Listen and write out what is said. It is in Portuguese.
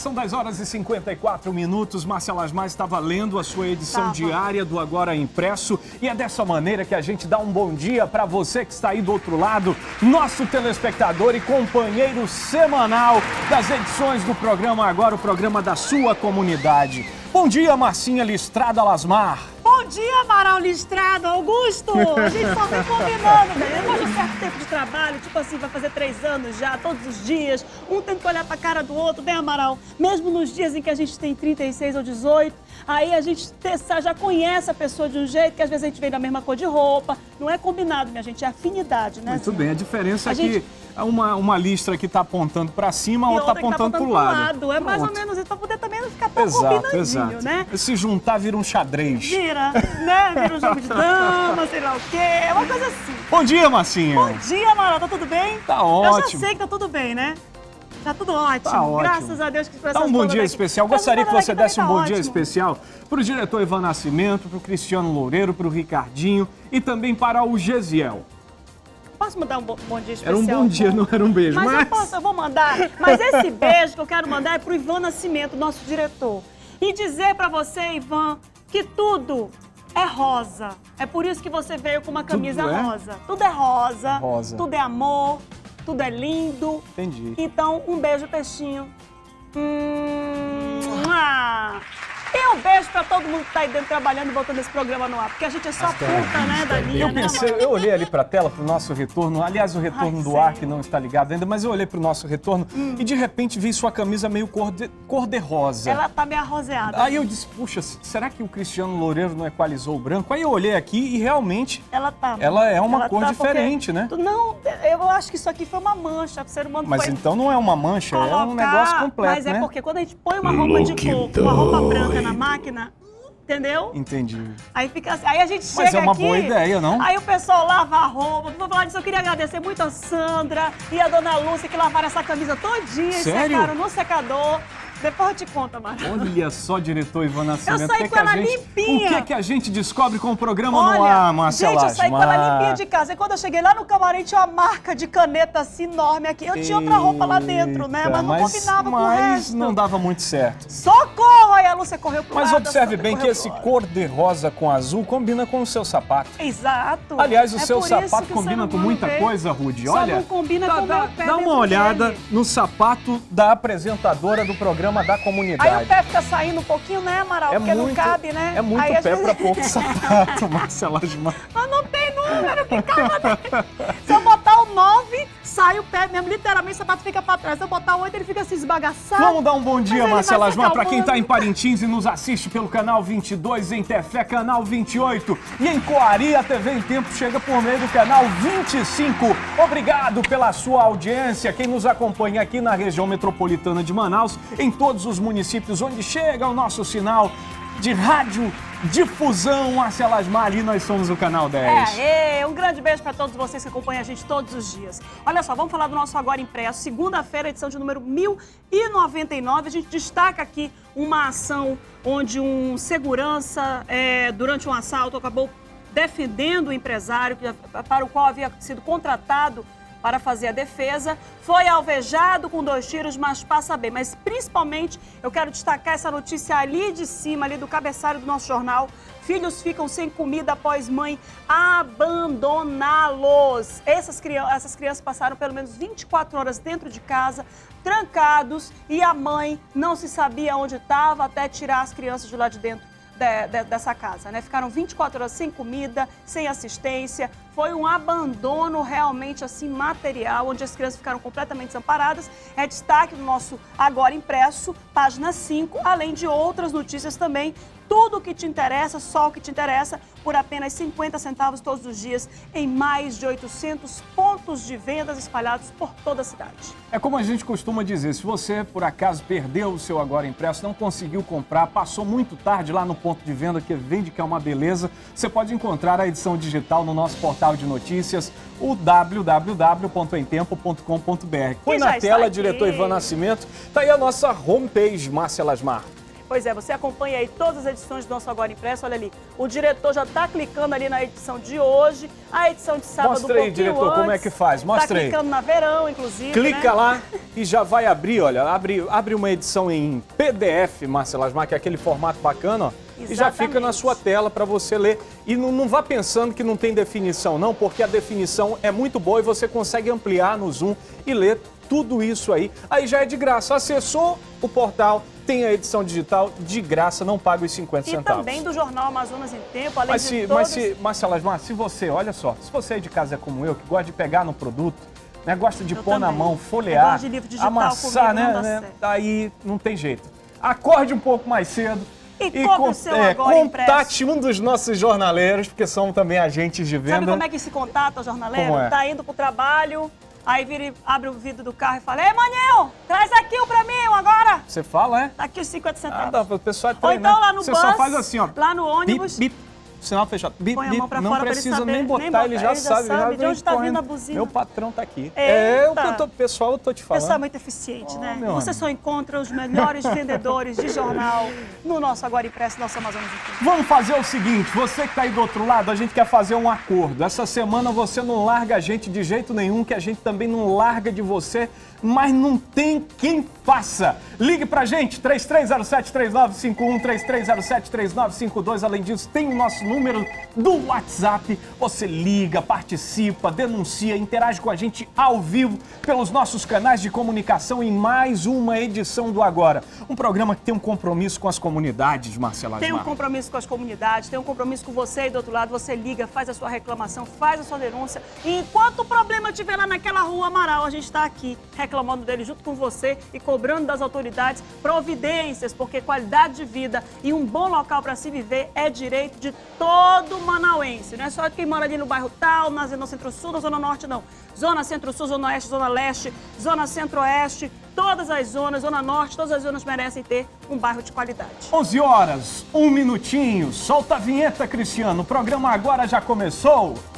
São 10 horas e 54 minutos. Márcia Lasmar estava lendo a sua edição diária do Agora Impresso. E é dessa maneira que a gente dá um bom dia para você que está aí do outro lado, nosso telespectador e companheiro semanal das edições do programa Agora, o programa da sua comunidade. Bom dia, Marcinha Listrada Lasmar. Bom dia, Amaral Listrado, Augusto! A gente só vem combinando, velho. Depois de um certo tempo de trabalho, tipo assim, vai fazer 3 anos já, todos os dias. Um tem que olhar pra cara do outro, né, Amaral? Mesmo nos dias em que a gente tem 36 ou 18, aí a gente já conhece a pessoa de um jeito que às vezes a gente vem da mesma cor de roupa. Não é combinado, minha gente, é afinidade, né? Muito bem, a diferença é que uma listra que tá apontando pra cima, a outra tá apontando pro lado. É mais ou menos isso, pra poder também não ficar tão combinandinho, né? Se juntar, vira um xadrez. Vira, né? Vira um jogo de dama, sei lá o quê, é uma coisa assim. Bom dia, Marcinha. Bom dia, Amaral, tá tudo bem? Tá ótimo. Eu já sei que tá tudo bem, né? Tá tudo ótimo. Tá ótimo. Graças a Deus que Dá um bom dia especial. Gostaria que você desse um bom dia especial para o diretor Ivan Nascimento, para o Cristiano Loureiro, para o Ricardinho e também para o Gesiel. Posso mandar um bom dia especial? Era um bom dia, não era um beijo. Mas eu vou mandar. Mas esse beijo que eu quero mandar é pro Ivan Nascimento, nosso diretor. E dizer pra você, Ivan, que tudo é rosa. É por isso que você veio com uma camisa rosa. Tudo é rosa, tudo é amor, tudo é lindo. Entendi. Então, um beijo, peixinho. E um beijo pra todo mundo que tá aí dentro trabalhando e botando esse programa no ar. Porque a gente é só puta, né, Daninha, né? Eu olhei ali pra tela, pro nosso retorno. Aliás, o retorno do ar que não está ligado ainda, mas eu olhei pro nosso retorno e de repente vi sua camisa meio cor-de-rosa. Ela tá meio arroseada. Aí eu disse, puxa, será que o Cristiano Loureiro não equalizou o branco? Aí eu olhei aqui e realmente ela é uma cor diferente, né? Não, eu acho que isso aqui foi uma mancha. O ser humano mas então não é uma mancha, é um negócio completo, mas né? Mas é porque quando a gente põe uma roupa de coco, uma roupa branca na máquina, entendeu? Entendi. Aí fica assim, aí a gente chega aqui... Mas é uma boa ideia, não? Aí o pessoal lava a roupa. Vou falar disso, eu queria agradecer muito a Sandra e a dona Lúcia que lavaram essa camisa todinha e secaram no secador. Depois eu te conto, Amara. Olha só, diretor Ivan Nascimento. Eu saí com ela limpinha. O que a gente descobre com o programa no ar, Márcia Lasmar? Gente, eu saí com ela limpinha de casa. E quando eu cheguei lá no camarim, tinha uma marca de caneta assim enorme aqui. Eu tinha outra roupa lá dentro, né? Mas não combinava com o resto. Mas não dava muito certo. Socorro! Aí a Lúcia correu pro lado. Mas observe bem que esse cor-de-rosa com azul combina com o seu sapato. Exato. Aliás, o seu sapato combina com muita coisa, Rudy. Olha, só não combina com o meu pé. Dá uma olhada no sapato da apresentadora do programa da comunidade. Aí o pé fica saindo um pouquinho, né, Amaral? Porque não cabe, né? É muito aí, pé pra pouco sapato, Márcia Lasmar. Mas não tem número, que calma. Se eu botar o 9, sai o pé mesmo. Literalmente o sapato fica pra trás. Se eu botar o 8, ele fica assim esbagaçado. Vamos dar um bom dia, Márcia Lasmar, pra quem tá em Parintins e nos assiste pelo canal 22, em Tefé, canal 28. E em Coari, a TV em Tempo chega por meio do canal 25. Obrigado pela sua audiência. Quem nos acompanha aqui na região metropolitana de Manaus, em todos os municípios onde chega o nosso sinal de rádio difusão, Márcia Lasmar, ali nós somos o canal 10. Um grande beijo para todos vocês que acompanham a gente todos os dias. Olha só, vamos falar do nosso Agora Impresso, segunda-feira, edição de número 1099. A gente destaca aqui uma ação onde um segurança, durante um assalto, acabou defendendo o empresário para o qual havia sido contratado para fazer a defesa, foi alvejado com 2 tiros, mas passa bem. Mas principalmente eu quero destacar essa notícia ali de cima, ali do cabeçalho do nosso jornal. Filhos ficam sem comida após mãe abandoná-los. Essas crianças passaram pelo menos 24 horas dentro de casa, trancados, e a mãe não se sabia onde estava até tirar as crianças de lá de dentro dessa casa, né? Ficaram 24 horas sem comida, sem assistência. Foi um abandono realmente assim material, onde as crianças ficaram completamente desamparadas. É destaque do nosso Agora Impresso, página 5, além de outras notícias também. Tudo o que te interessa, só o que te interessa, por apenas 50 centavos todos os dias, em mais de 800 pontos de vendas espalhados por toda a cidade. É como a gente costuma dizer, se você, por acaso, perdeu o seu Agora Impresso, não conseguiu comprar, passou muito tarde lá no ponto de venda, que vende que é uma beleza, você pode encontrar a edição digital no nosso portal de notícias, o www.emtempo.com.br. Põe na tela, diretor Ivan Nascimento, tá aí a nossa homepage, Márcia Lasmar. Pois é, você acompanha aí todas as edições do nosso Agora Impresso, olha ali. O diretor já está clicando ali na edição de hoje, a edição de sábado Mostra aí, diretor, antes, como é que faz, mostra aí. Tá clicando na Verão, inclusive, Clica né? lá e já vai abrir, olha, abre uma edição em PDF, Márcia Lasmar, que é aquele formato bacana, ó. E já fica na sua tela para você ler. E não vá pensando que não tem definição, não, porque a definição é muito boa e você consegue ampliar no Zoom e ler tudo isso aí. Aí já é de graça. Acessou o portal, tem a edição digital de graça, não paga os 50 centavos. E também do jornal Amazonas em Tempo, além de todos... Márcia Lasmar, se você, olha só, se você aí de casa é como eu, que gosta de pegar no produto, né, gosta de pôr na mão, folhear, de livro digital, amassar, comigo, né? Aí não tem jeito. Acorde um pouco mais cedo. E compre o seu Agora Impresso. Contate um dos nossos jornaleiros, porque são também agentes de venda. Sabe como é que se contata o jornaleiro? Como é? Tá indo pro trabalho, aí vira e abre o vidro do carro e fala: Ei, Maninho, traz aqui um pra mim agora. Você fala, é? Tá aqui os 50 centavos. O pessoal é Ou treino, então né? lá no Você bus, só faz assim, ó. lá no ônibus. Bip, bip. Sinal fechado. Bip, Põe a bip. mão pra Não fora pra ele precisa saber, nem botar, ele já sabe. de onde tá vindo a buzina. Meu patrão tá aqui. Eita. Pessoal, eu tô te O falando. pessoal é muito eficiente, né? meu Você amigo. só encontra os melhores vendedores de jornal no nosso Agora Impresso, nosso Amazonas em Tempo. Vamos fazer o seguinte, você que tá aí do outro lado, a gente quer fazer um acordo. Essa semana você não larga a gente de jeito nenhum, que a gente também não larga de você, mas não tem quem faça. Ligue pra gente, 3307-3951, 3307-3952. Além disso, tem o nosso número do WhatsApp. Você liga, participa, denuncia, interage com a gente ao vivo pelos nossos canais de comunicação em mais uma edição do Agora. Um programa que tem um compromisso com as comunidades, Marcela Tem um Asmar. compromisso com as comunidades, tem um compromisso com você aí do outro lado. Você liga, faz a sua reclamação, faz a sua denúncia. E enquanto o problema estiver lá naquela rua Amaral, a gente está aqui reclamando dele junto com você e cobrando das autoridades providências, porque qualidade de vida e um bom local para se viver é direito de todo manauense. Não é só quem mora ali no bairro tal, na Zona Centro-Sul, na Zona Norte, não. Zona Centro-Sul, Zona Oeste, Zona Leste, Zona Centro-Oeste, todas as zonas, Zona Norte, todas as zonas merecem ter um bairro de qualidade. 11 horas, 1 minutinho. Solta a vinheta, Cristiano. O programa Agora já começou.